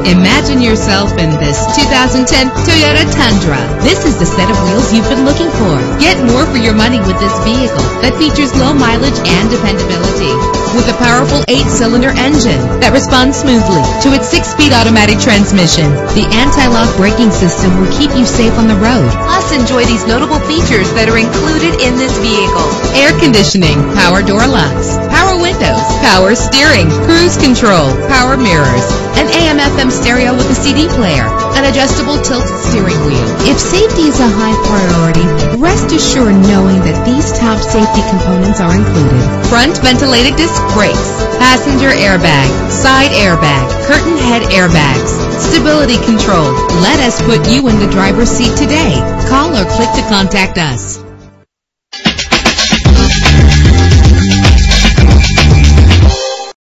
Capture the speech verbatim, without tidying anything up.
Imagine yourself in this two thousand ten Toyota Tundra. This is the set of wheels you've been looking for. Get more for your money with this vehicle that features low mileage and dependability. With a powerful eight-cylinder engine that responds smoothly to its six-speed automatic transmission, the anti-lock braking system will keep you safe on the road. Plus, enjoy these notable features that are included in this vehicle: air conditioning, power door locks, power windows, power steering, cruise control, power mirrors, an A M F M stereo with a C D player, an adjustable tilt steering wheel. If safety is a high priority, rest assured knowing that these top safety components are included: front ventilated disc brakes, passenger airbag, side airbag, curtain head airbags, stability control. Let us put you in the driver's seat today. Call or click to contact us.